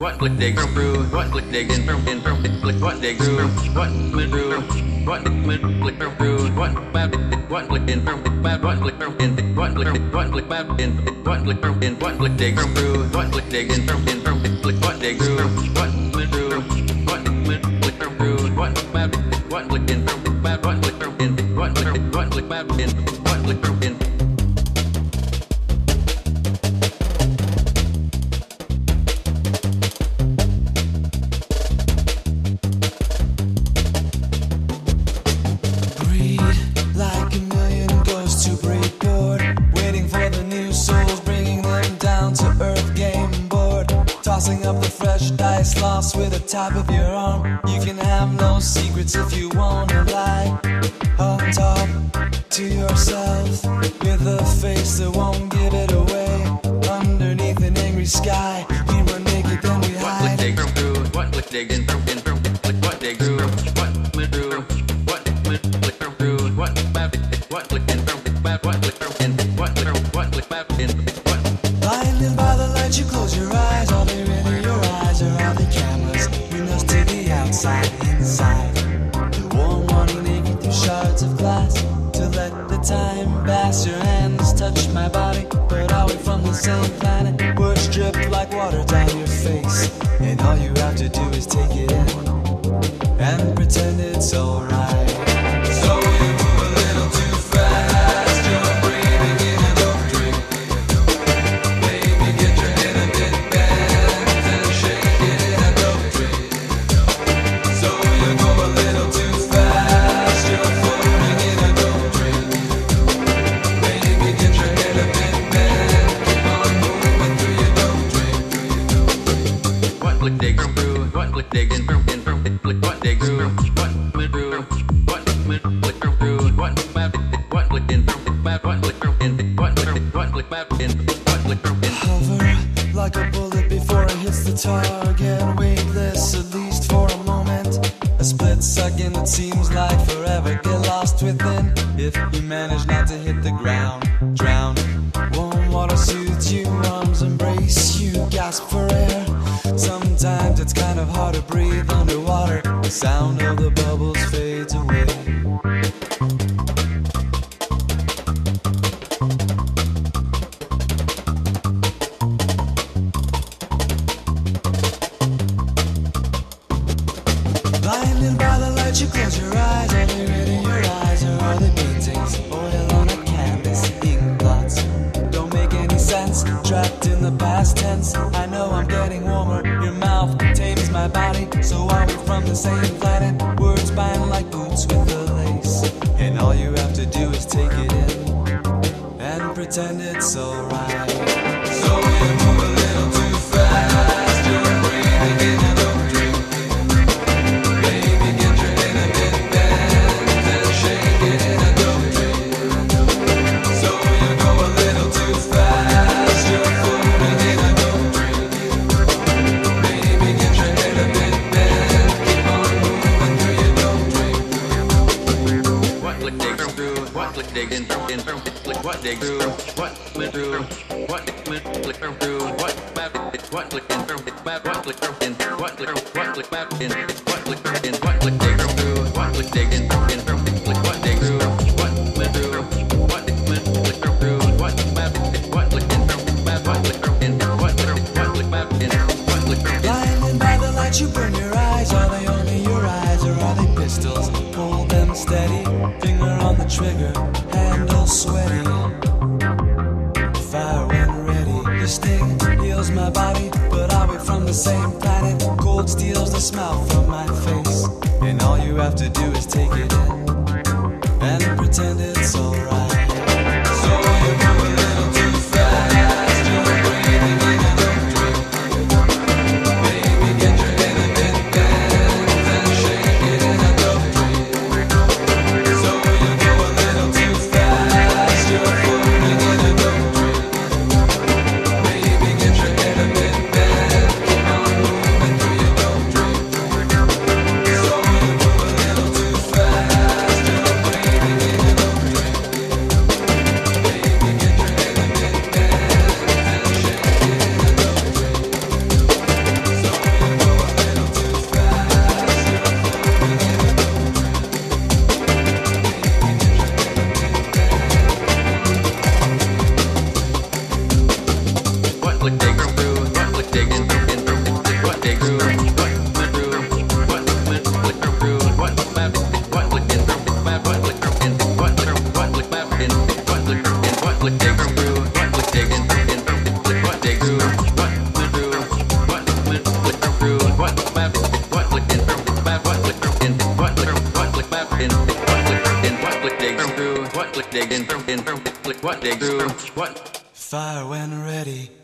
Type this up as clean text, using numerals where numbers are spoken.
What would they go through? What would they get from what they grew? What would through? What would go through? What bad? What would in from bad? What would from in? What would bad in? What would from in? What would they go through? What would they get from what they grew? What would through? What would go through? What bad? What would in from bad? What would from in? What would bad in? What would from in? Tossing up the fresh dice, lost with the tap of your arm. You can have no secrets if you wanna lie. On top to yourself, with a face that won't give it away. Underneath an angry sky, we run naked, then we hide. What would they go through? What would they get from what they grew? What would through? What would go through? What bad? What would in from bad? What would from in? What would bad in? Blinded by the light, you close your eyes. Are they really your eyes, or are they cameras? Bring us to the outside, inside. The warm morning naked through shards of glass. To let the time pass, your hands touch my body. But are we from the same planet? Words drip like water down your face, and all you have to do is take it in and pretend it's alright. So you move a little too fast, you're breathing in a dope drink. Baby, get your head a bit bent and shake it in a dope drink. So you go a little too fast, you're floating in a dope drink. Baby, get your head a bit bent, keep on moving through your dope drink. What would they go through? What would they get from what they grew? What would through? What would go through? What bad? What would in from bad? What would from in? What would bad in? What would from in? Hover like a bullet before it hits the target. Weightless, at least for a moment. A split second, it seems like forever. Get lost within. If you manage not to hit the ground, drown. Warm water soothes you, arms embrace you, gasp for air. Sometimes it's kind of hard to breathe underwater. The sound of the bubbles fades away. Blinded by the light, you close your eyes. Are they really your eyes, or are they paintings? Oil on a canvas, ink blots don't make any sense. Trapped in the past tense, I know I'm getting warmer. Your mouth tames my body. So are we from the same planet? Words bind like boots with the lace, and all you have to do is take it in and pretend it's alright. So you move a little too fast, you're breathing in a dope drink. Baby, get your head a bit bent and shake it in a dope drink. So you go a little too fast, you're floating in a dope drink. Baby, get your head a bit bent, keep on moving through your dope drink. What would they go through? What would they get from what they grew? What would through? What would go through? What bad? What would in from bad? What would go in? What would bad in? What would go in? What would they go through? What would they get from what they grew? What would through? What would go through? What bad? What would in from bad? What would go in? What would bad in? What would go in? Blinded by the light, you burn your eyes. Are they only your eyes, or are they pistols? Hold them steady, finger on the trigger, handle sweaty. Fire when ready. Your sting heals my body, but are we from the same planet? Cold steals the smile from my face, and all you have to do is take it in and pretend it's alright. So you move a little too fast, you're breathing in a dope drink. Baby, get your head a bit bent and shake it in a dope drink. So you go a little too fast, you're floating in a dope drink. Baby, get your head a bit bent, keep on moving through your dope drink. So you move a little too fast, you're breathing in a dope drink. they in what they do, what Fire when ready.